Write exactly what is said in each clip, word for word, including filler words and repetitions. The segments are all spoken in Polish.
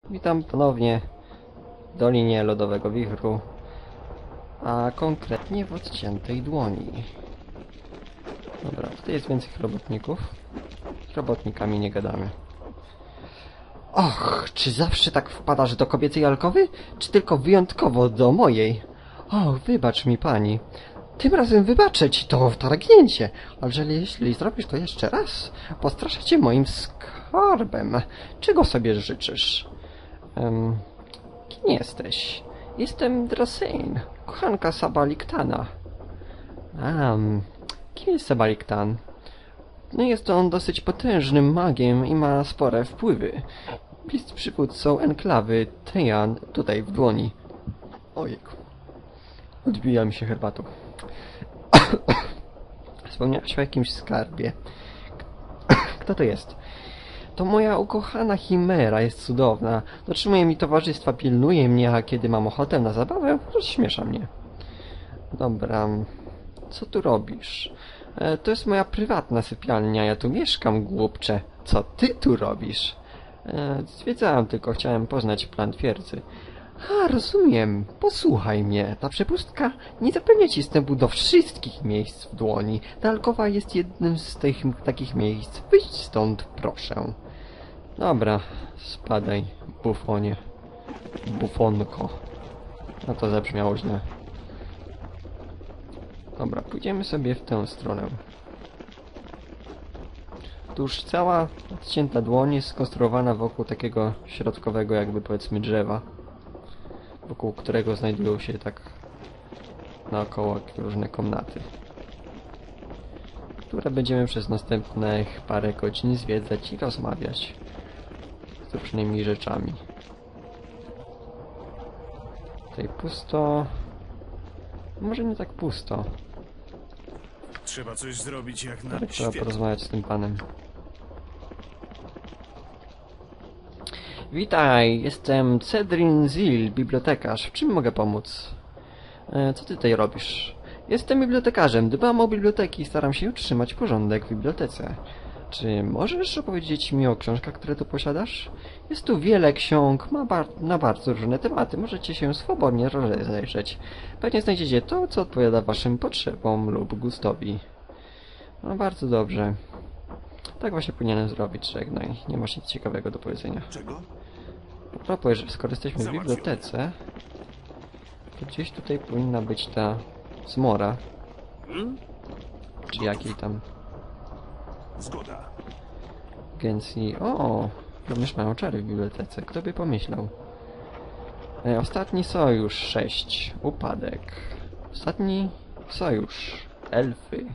Witam ponownie w Dolinie Lodowego Wichru, a konkretnie w odciętej dłoni. Dobra, tutaj jest więcej robotników. Z robotnikami nie gadamy. Och, czy zawsze tak wpadasz do kobiecej alkowy? Czy tylko wyjątkowo do mojej? Och, wybacz mi pani. Tym razem wybaczę ci to wtargnięcie, ale jeśli zrobisz to jeszcze raz, postraszę cię moim skarbem. Czego sobie życzysz? Um, kim jesteś? Jestem Drasein, kochanka Sabaliktana. Um, kim jest Sabaliktan? No jest on dosyć potężnym magiem i ma spore wpływy. Jest przywódcą enklawy Tejan tutaj w dłoni. Ojejku. Odbija mi się herbatą. Wspomniałeś o jakimś skarbie. Kto to jest? To moja ukochana Chimera, jest cudowna. Dotrzymuje mi towarzystwa, pilnuje mnie, a kiedy mam ochotę na zabawę, rozśmiesza mnie. Dobra. Co tu robisz? E, to jest moja prywatna sypialnia, ja tu mieszkam, głupcze. Co ty tu robisz? E, zwiedzałem tylko, chciałem poznać plan twierdzy. A, rozumiem. Posłuchaj mnie. Ta przepustka nie zapewnia ci wstępu do wszystkich miejsc w dłoni. Ta alkowa jest jednym z tych takich miejsc. Wyjdź stąd, proszę. Dobra, spadaj, bufonie. Bufonko. No to zabrzmiało źle. Dobra, pójdziemy sobie w tę stronę. Tuż cała odcięta dłoń jest skonstruowana wokół takiego środkowego, jakby powiedzmy drzewa, wokół którego znajdują się tak naokoło różne komnaty, które będziemy przez następnych parę godzin zwiedzać i rozmawiać z różnymi rzeczami. Tutaj pusto. Może nie tak pusto. Trzeba coś zrobić jak na Ale trzeba porozmawiać z tym panem. Witaj, jestem Cedrin Zil, bibliotekarz. W czym mogę pomóc? E, co ty tutaj robisz? Jestem bibliotekarzem, dbam o biblioteki i staram się utrzymać porządek w bibliotece. Czy możesz opowiedzieć mi o książkach, które tu posiadasz? Jest tu wiele ksiąg ma bar na bardzo różne tematy. Możecie się swobodnie rozejrzeć. Pewnie znajdziecie to, co odpowiada waszym potrzebom lub gustowi. No bardzo dobrze. Tak właśnie powinienem zrobić, żegnaj. Nie masz nic ciekawego do powiedzenia. Czego? A propos, że skoro jesteśmy w bibliotece, to gdzieś tutaj powinna być ta zmora. Hmm? Czy jakiej tam Zgoda. agencji. O, również mają czary w bibliotece. Kto by pomyślał? E, ostatni sojusz sześć. Upadek. Ostatni sojusz. Elfy.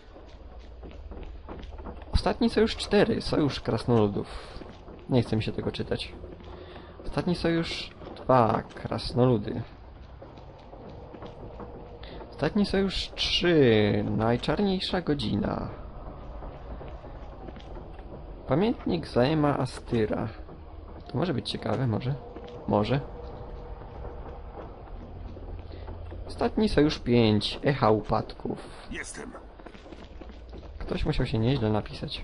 Ostatni sojusz cztery. Sojusz krasnoludów. Nie chce mi się tego czytać. Ostatni sojusz dwa. Krasnoludy. Ostatni sojusz trzy. Najczarniejsza godzina. Pamiętnik Zaema Astyra. To może być ciekawe, może? Może. Ostatni sojusz pięć. Echa upadków. Jestem. Ktoś musiał się nieźle napisać.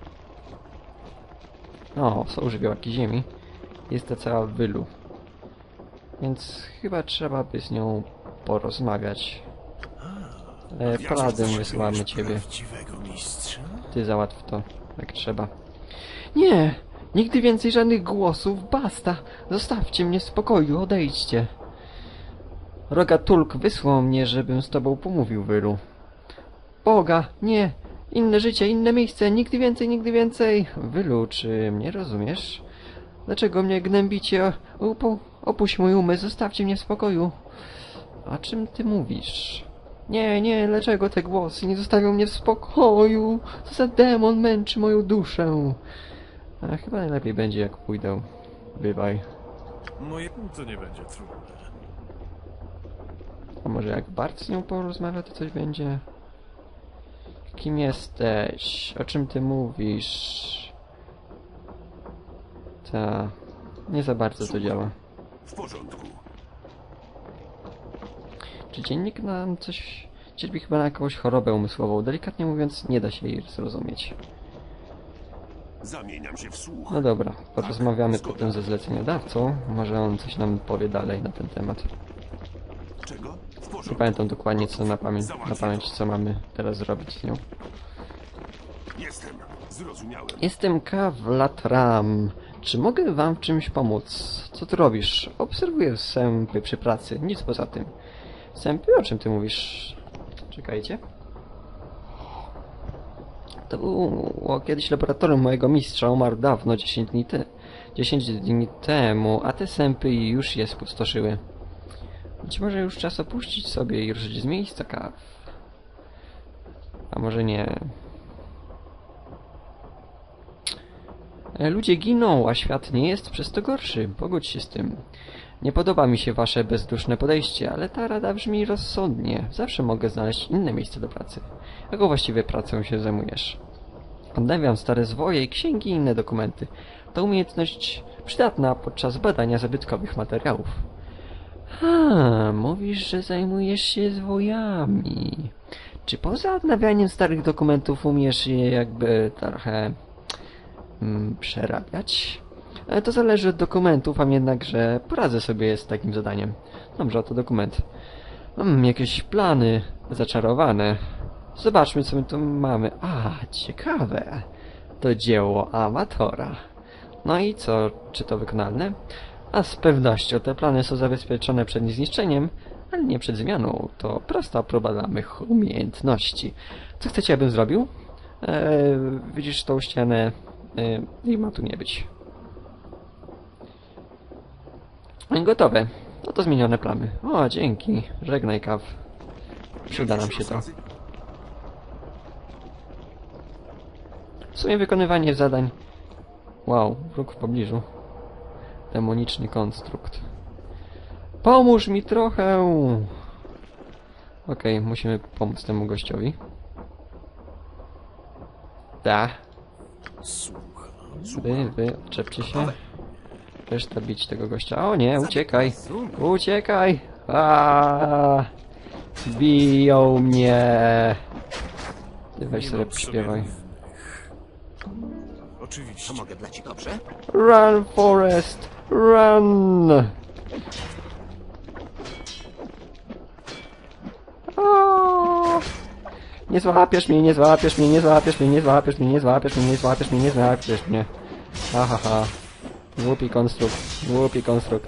O, są żywiołaki ziemi. Jest to cała w wylu. Więc chyba trzeba by z nią porozmawiać. E, Paladyn, wysyłamy ciebie. Ty załatw to, jak trzeba. Nie! Nigdy więcej żadnych głosów, basta! Zostawcie mnie w spokoju, odejdźcie! Rogatulk wysłał mnie, żebym z tobą pomówił, Wylu. Boga, nie! Inne życie, inne miejsce, nigdy więcej, nigdy więcej! Wylu, czy mnie rozumiesz? Dlaczego mnie gnębicie? Opu opuść mój umysł, zostawcie mnie w spokoju! A czym ty mówisz? Nie, nie, dlaczego te głosy nie zostawią mnie w spokoju? Co za demon męczy moją duszę? A chyba najlepiej będzie, jak pójdę. Bywaj. Moje... To nie będzie trudne. A może jak Bart z nią porozmawia, to coś będzie? Kim jesteś? O czym ty mówisz? Ta... Nie za bardzo to działa. W porządku. Czy dziennik nam coś... Cierpi chyba na jakąś chorobę umysłową. Delikatnie mówiąc, nie da się jej zrozumieć. Zamieniam się w słuch. No dobra, porozmawiamy potem ze zleceniodawcą. Może on coś nam powie dalej na ten temat. Czego? W Nie porządku. pamiętam dokładnie co na pamięć, na pamięć co mamy teraz zrobić z nią. Jestem. Zrozumiałem. Jestem Kawlatram. Czy mogę wam w czymś pomóc? Co tu robisz? Obserwuję sępy przy pracy. Nic poza tym. Sępy? O czym ty mówisz? Czekajcie. To było kiedyś laboratorium mojego mistrza. Umarł dawno, dziesięć dni te... dziesięć dni temu, a te sępy już je spustoszyły. Być może już czas opuścić sobie i ruszyć z miejsca, Kaw. A może nie... Ludzie giną, a świat nie jest przez to gorszy. Pogódź się z tym. Nie podoba mi się wasze bezduszne podejście, ale ta rada brzmi rozsądnie. Zawsze mogę znaleźć inne miejsce do pracy. Jaką właściwie pracą się zajmujesz? Odnawiam stare zwoje i księgi i inne dokumenty. To umiejętność przydatna podczas badania zabytkowych materiałów. Ha, mówisz, że zajmujesz się zwojami. Czy poza odnawianiem starych dokumentów umiesz je jakby trochę... przerabiać? Ale to zależy od dokumentów, a jednakże poradzę sobie z takim zadaniem. Dobrze, oto dokument. Mam jakieś plany zaczarowane. Zobaczmy, co my tu mamy. A, ciekawe. To dzieło amatora. No i co? Czy to wykonalne? A z pewnością te plany są zabezpieczone przed zniszczeniem, ale nie przed zmianą. To prosta próba dla mych umiejętności. Co chcecie, abym zrobił? Eee, widzisz tą ścianę? I ma tu nie być. Gotowe. No to zmienione plamy. O, dzięki. Żegnaj, Kaw. Przyda nam się to. W sumie wykonywanie zadań... Wow, wróg w pobliżu. Demoniczny konstrukt. Pomóż mi trochę! Okej, okay, musimy pomóc temu gościowi. Da. Wy, wy, odczepcie się. Reszta bić tego gościa. O nie, uciekaj! Uciekaj! Aaaa! Biją mnie! Ty weź sobie przyśpiewaj. Oczywiście. Mogę dla ci dobrze? Run, Forest! Run! Aaaa! Nie złapiesz mnie, nie złapiesz mnie, nie złapiesz mnie, nie złapiesz mnie, nie złapiesz mnie, nie złapiesz mnie, nie złapiesz mnie. Ha, ha, ha. Głupi konstrukt, głupi konstrukt.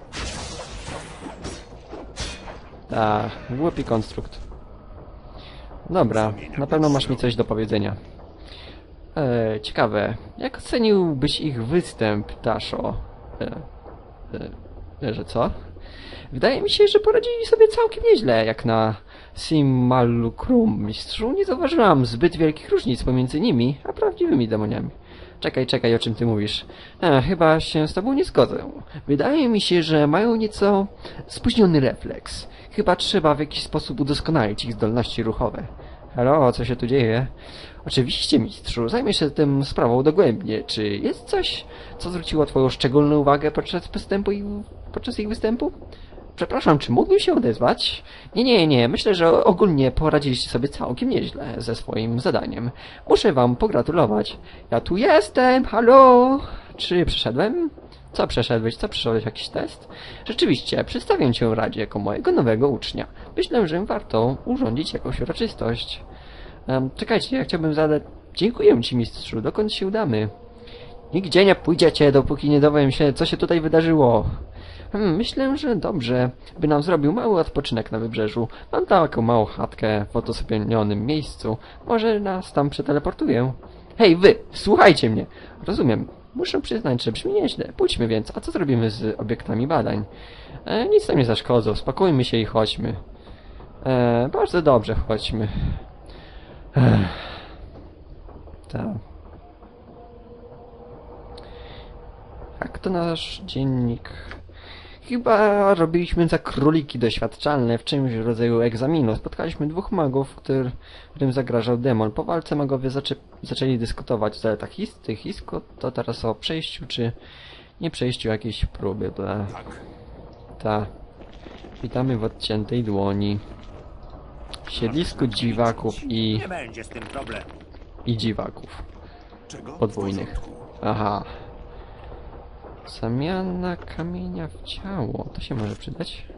Tak, głupi konstrukt. Dobra, na pewno masz mi coś do powiedzenia. Eee, ciekawe, jak oceniłbyś ich występ, Tasho? Eee, eee, że co? Wydaje mi się, że poradzili sobie całkiem nieźle, jak na Simulacrum, mistrzu. Nie zauważyłam zbyt wielkich różnic pomiędzy nimi a prawdziwymi demoniami. Czekaj, czekaj, o czym ty mówisz? E, chyba się z tobą nie zgodzę. Wydaje mi się, że mają nieco spóźniony refleks. Chyba trzeba w jakiś sposób udoskonalić ich zdolności ruchowe. Halo, co się tu dzieje? Oczywiście, mistrzu, zajmę się tym sprawą dogłębnie. Czy jest coś, co zwróciło twoją szczególną uwagę podczas występu i podczas ich występu? Przepraszam, czy mógłbym się odezwać? Nie, nie, nie. Myślę, że ogólnie poradziliście sobie całkiem nieźle ze swoim zadaniem. Muszę wam pogratulować. Ja tu jestem, halo! Czy przeszedłem? Co przeszedłeś? Co przeszedłeś? Jakiś test? Rzeczywiście, przedstawię cię Radzie jako mojego nowego ucznia. Myślę, że warto urządzić jakąś uroczystość. Um, czekajcie, ja chciałbym zadać... Dziękuję ci, mistrzu. Dokąd się udamy? Nigdzie nie pójdziecie, dopóki nie dowiem się, co się tutaj wydarzyło. Hmm, myślę, że dobrze, by nam zrobił mały odpoczynek na wybrzeżu. Mam taką małą chatkę w odosobnionym miejscu. Może nas tam przeteleportuję. Hej, wy! Słuchajcie mnie! Rozumiem. Muszę przyznać, że brzmi nieźle. Pójdźmy więc. A co zrobimy z obiektami badań? E, nic nam nie zaszkodzą. Spakujmy się i chodźmy. E, bardzo dobrze, chodźmy. Ech. Tak. Jak to nasz dziennik... Chyba robiliśmy za króliki doświadczalne w czymś w rodzaju egzaminu. Spotkaliśmy dwóch magów, który, którym zagrażał demon. Po walce magowie zaczę zaczęli dyskutować o zaletach hist, tych hisko, to teraz o przejściu czy nie przejściu jakiejś próby. Bla. Tak. Ta. Witamy w odciętej dłoni. Siedlisku dziwaków i... Nie będzie z tym problemu. i dziwaków. Czego? W podwójnych. porządku. Aha. Zamiana kamienia w ciało. To się może przydać.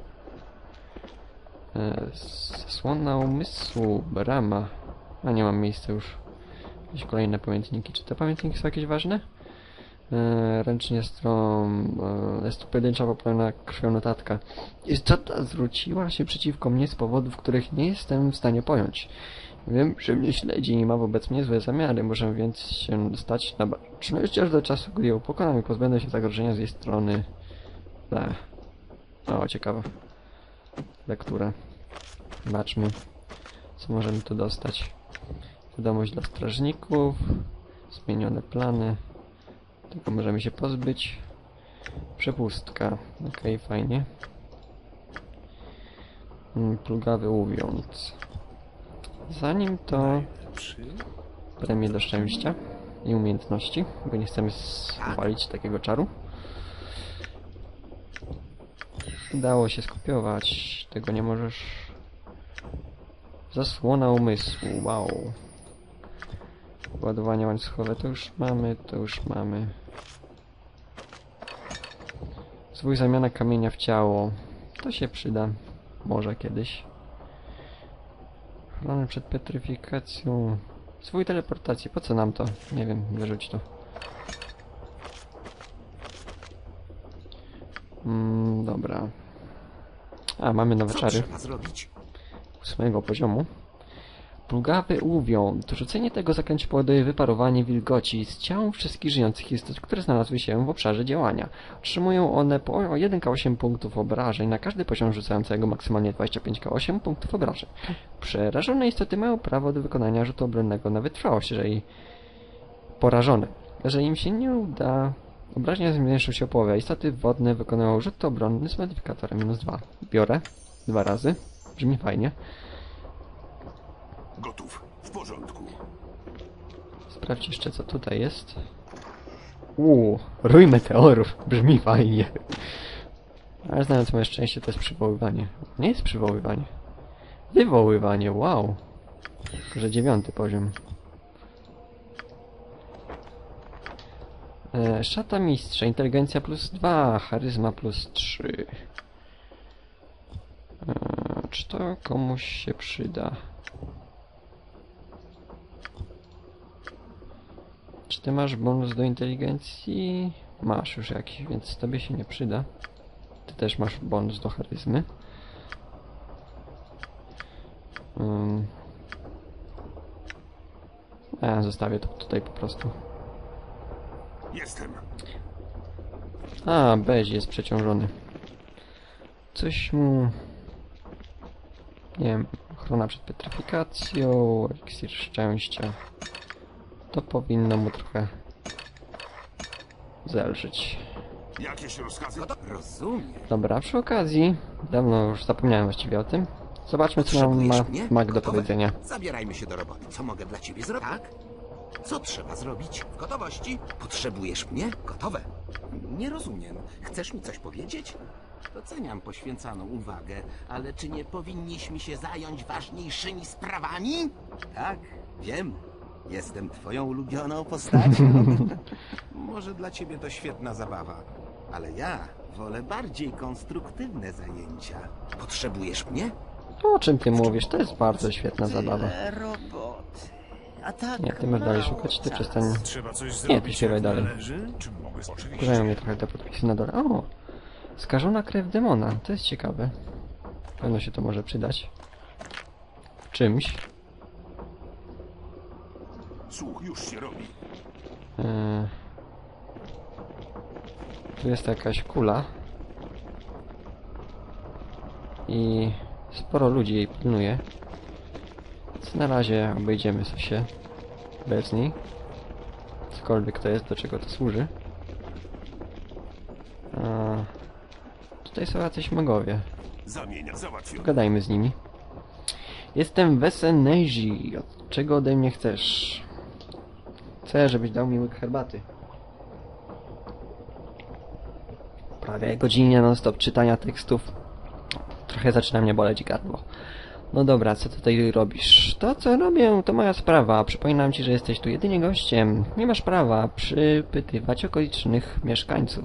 E, Zasłona umysłu. Brama. A nie mam miejsca już. Jakieś kolejne pamiętniki. Czy te pamiętniki są jakieś ważne? E, ręcznie stron. E, jest tu pojedyncza popełniona krwią notatka. Istota zwróciła się przeciwko mnie z powodów, których nie jestem w stanie pojąć. Wiem, że mnie śledzi i ma wobec mnie złe zamiary. Muszę więc się stać na baczność aż do czasu, gdy ją pokonam i pozbędę się zagrożenia z jej strony. Ech. O, ciekawe. Lektura. Zobaczmy, co możemy tu dostać. Wiadomość dla strażników. Zmienione plany. Tego możemy się pozbyć. Przepustka. Okej, okay, fajnie. Mm, plugawy łowiąc. Zanim to premię do szczęścia i umiejętności, bo nie chcemy zwalić takiego czaru. Udało się skopiować. Tego nie możesz. Zasłona umysłu. Wow. Ładowanie łańcuchowe to już mamy, to już mamy. Zwój zamiana kamienia w ciało. To się przyda. Może kiedyś. Ochrony przed petryfikacją. Zwój teleportacji. Po co nam to? Nie wiem. Wyrzuć to. Mm, dobra. A, mamy nowe czary. Trzeba zrobić? Ósmego poziomu. Plugawy łuwiąt. Rzucenie tego zaklęcia powoduje wyparowanie wilgoci z ciał wszystkich żyjących istot, które znalazły się w obszarze działania. Otrzymują one po jeden K osiem punktów obrażeń na każdy poziom rzucającego maksymalnie dwadzieścia pięć K osiem punktów obrażeń. Przerażone istoty mają prawo do wykonania rzutu obronnego na wytrwałość, jeżeli porażone. Jeżeli im się nie uda, obrażenia zmniejszą się o połowę. Istoty wodne wykonują rzut obronny z modyfikatorem minus dwa. Biorę. Dwa razy. Brzmi fajnie. Gotów. W porządku. Sprawdź jeszcze, co tutaj jest. Uuu, rój meteorów. Brzmi fajnie. Ale znając moje szczęście, to jest przywoływanie. Nie jest przywoływanie. Wywoływanie, wow. Tylko, że dziewiąty poziom. E, szata mistrza, inteligencja plus dwa, charyzma plus trzy. E, czy to komuś się przyda? Czy ty masz bonus do inteligencji? Masz już jakiś, więc tobie się nie przyda. Ty też masz bonus do charyzmy. Um. A, zostawię to tutaj po prostu. Jestem. A, Beź jest przeciążony. Coś mu... Nie wiem, ochrona przed petryfikacją, eliksir szczęścia. To powinno mu trochę zelżyć. Jakieś rozkazy? Rozumiem. Dobra, przy okazji, dawno już zapomniałem właściwie o tym. Zobaczmy, co nam ma mag do Gotowe? powiedzenia. Zabierajmy się do roboty. Co mogę dla ciebie zrobić? Tak? Co trzeba zrobić? W gotowości. Potrzebujesz mnie? Gotowe. Nie rozumiem. Chcesz mi coś powiedzieć? Doceniam poświęcaną uwagę, ale czy nie powinniśmy się zająć ważniejszymi sprawami? Tak, wiem. Jestem twoją ulubioną postacią. Może dla ciebie to świetna zabawa, ale ja wolę bardziej konstruktywne zajęcia. Potrzebujesz mnie? O czym ty mówisz? To jest bardzo świetna zabawa. Tyle roboty. A tak Nie, ty masz dalej mało szukać, ty czasu. przestań. Trzeba coś Nie, ty zrobić śpiewaj jak dalej. należy? Czy mogę... Oczywiście. Wkurzają mnie trochę te podpisy na dole. O! Skażona krew demona. To jest ciekawe. Pewno się to może przydać. W czymś. Słuch już się robi. Eee... Tu jest jakaś kula. I sporo ludzi jej pilnuje. Więc na razie obejdziemy się bez niej. Cokolwiek to jest, do czego to służy. A... Tutaj są jacyś magowie. Zamienia. Załatwione. Pogadajmy z nimi. Jestem Weseneji. Od czego ode mnie chcesz? Chcę, żebyś dał mi łyk herbaty. Prawie godzinie non stop czytania tekstów. Trochę zaczyna mnie boleć gardło. No dobra, co tutaj robisz? To, co robię, to moja sprawa. Przypominam ci, że jesteś tu jedynie gościem. Nie masz prawa przypytywać okolicznych mieszkańców.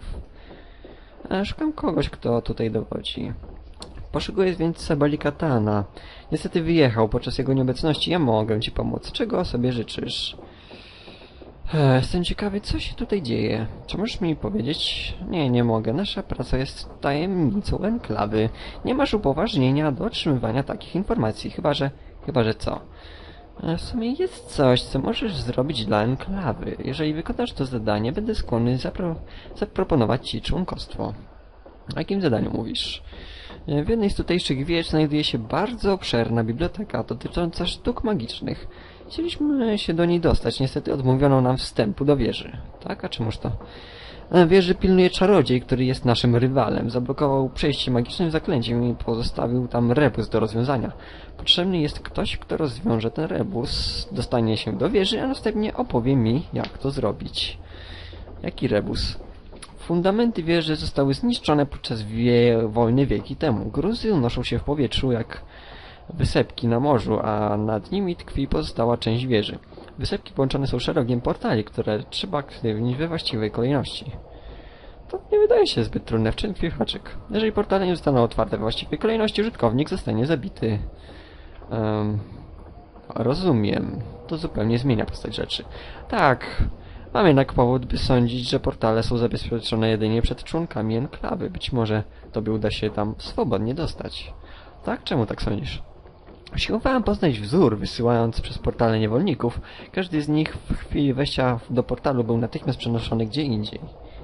A szukam kogoś, kto tutaj dowodzi. Poszukuję więc Sebalikatana. Niestety wyjechał podczas jego nieobecności. Ja mogę ci pomóc. Czego sobie życzysz? Ech, jestem ciekawy, co się tutaj dzieje. Czy możesz mi powiedzieć? Nie, nie mogę. Nasza praca jest tajemnicą enklawy. Nie masz upoważnienia do otrzymywania takich informacji. Chyba, że... Chyba, że co? W sumie jest coś, co możesz zrobić dla enklawy. Jeżeli wykonasz to zadanie, będę skłonny zapro zaproponować ci członkostwo. O jakim zadaniu mówisz? W jednej z tutejszych wież znajduje się bardzo obszerna biblioteka dotycząca sztuk magicznych. Chcieliśmy się do niej dostać, niestety odmówiono nam wstępu do wieży. Tak? A czemuż to? Wieży pilnuje czarodziej, który jest naszym rywalem. Zablokował przejście magicznym zaklęciem i pozostawił tam rebus do rozwiązania. Potrzebny jest ktoś, kto rozwiąże ten rebus, dostanie się do wieży, a następnie opowie mi, jak to zrobić. Jaki rebus? Fundamenty wieży zostały zniszczone podczas wie... wojny wieki temu. Gruzy unoszą się w powietrzu jak wysepki na morzu, a nad nimi tkwi pozostała część wieży. Wysepki połączone są szeregiem portali, które trzeba aktywnić we właściwej kolejności. To nie wydaje się zbyt trudne, w czym tkwi haczyk. Jeżeli portale nie zostaną otwarte we właściwej kolejności, użytkownik zostanie zabity. Um, rozumiem. To zupełnie zmienia postać rzeczy. Tak, mam jednak powód, by sądzić, że portale są zabezpieczone jedynie przed członkami enklawy. Być może tobie uda się tam swobodnie dostać. Tak? Czemu tak sądzisz? Usiłowałem poznać wzór, wysyłając przez portale niewolników. Każdy z nich w chwili wejścia do portalu był natychmiast przenoszony gdzie indziej.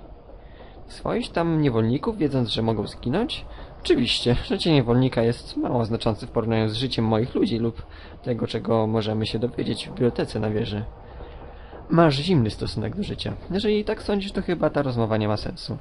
Swoiś tam niewolników, wiedząc, że mogą zginąć? Oczywiście, życie niewolnika jest mało znaczące w porównaniu z życiem moich ludzi lub tego, czego możemy się dowiedzieć w bibliotece na wieży. Masz zimny stosunek do życia. Jeżeli tak sądzisz, to chyba ta rozmowa nie ma sensu.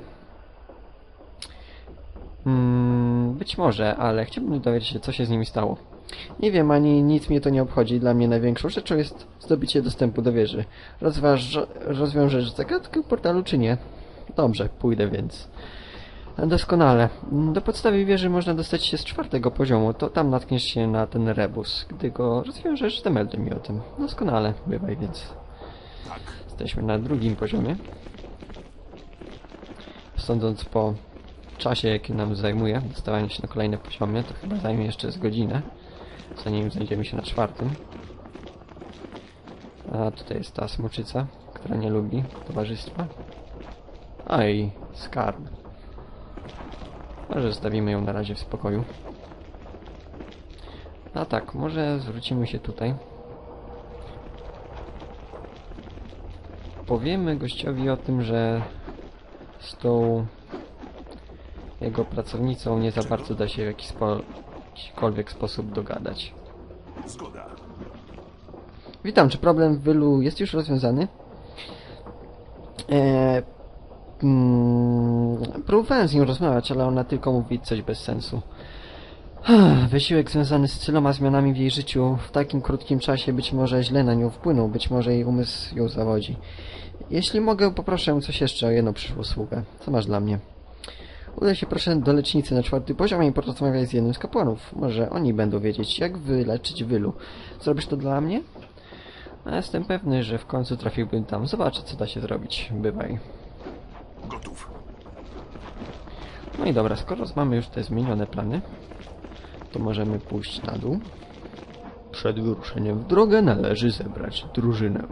Hmm, być może, ale chciałbym dowiedzieć się, co się z nimi stało. Nie wiem, ani nic mnie to nie obchodzi. Dla mnie największą rzeczą jest zdobycie dostępu do wieży. Rozważ, rozwiążesz zagadkę portalu, czy nie? Dobrze, pójdę więc. Doskonale. Do podstawy wieży można dostać się z czwartego poziomu. To tam natkniesz się na ten rebus. Gdy go rozwiążesz, zamelduj mi o tym. Doskonale. Bywaj więc. Jesteśmy na drugim poziomie. Sądząc po czasie, jaki nam zajmuje dostawanie się na kolejne poziomy, to chyba zajmie jeszcze z godzinę, zanim znajdziemy się na czwartym. A tutaj jest ta smoczyca, która nie lubi towarzystwa. A i skarb. Może zostawimy ją na razie w spokoju. A tak, może zwrócimy się tutaj. Powiemy gościowi o tym, że z tą jego pracownicą nie za bardzo da się w jakiś spo, jakikolwiek sposób dogadać. Zgoda. Witam, czy problem w Wylu jest już rozwiązany? Eee, mm, próbowałem z nią rozmawiać, ale ona tylko mówi coś bez sensu. Wysiłek związany z tyloma zmianami w jej życiu w takim krótkim czasie być może źle na nią wpłynął, być może jej umysł ją zawodzi. Jeśli mogę, poproszę coś jeszcze o jedną przyszłą usługę. Co masz dla mnie? Udaj się proszę do lecznicy na czwarty poziom i porozmawiaj z jednym z kapłanów. Może oni będą wiedzieć, jak wyleczyć Wylu. Zrobisz to dla mnie? A jestem pewny, że w końcu trafiłbym tam. Zobaczę, co da się zrobić. Bywaj. Gotów. No i dobra, skoro mamy już te zmienione plany, to możemy pójść na dół. Przed wyruszeniem w drogę należy zebrać drużynę.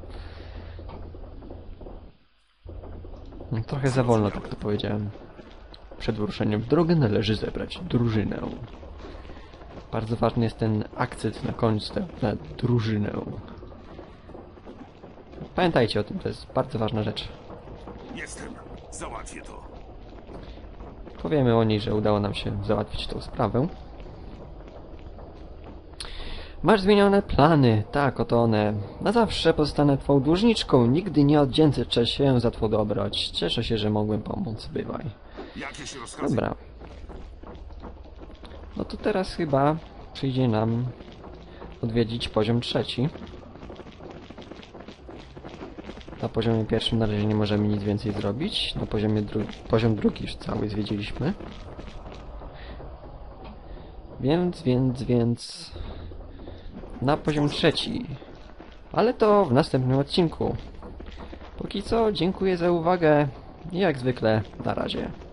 Trochę za wolno tak to powiedziałem. Przed wyruszeniem w drogę należy zebrać drużynę. Bardzo ważny jest ten akcent na końcu, na drużynę. Pamiętajcie o tym, to jest bardzo ważna rzecz. Jestem. Załatwię to. Powiemy o niej, że udało nam się załatwić tą sprawę. Masz zmienione plany. Tak, oto one. Na zawsze pozostanę twą dłużniczką. Nigdy nie oddzięczę się za twą dobroć. Cieszę się, że mogłem pomóc. Bywaj. Jakieś rozkazy? Dobra. No to teraz chyba przyjdzie nam odwiedzić poziom trzeci. Na poziomie pierwszym na razie nie możemy nic więcej zrobić. Na poziomie dru poziom drugi już cały zwiedziliśmy. Więc, więc, więc... Na poziom trzeci. Ale to w następnym odcinku. Póki co, dziękuję za uwagę i jak zwykle, na razie.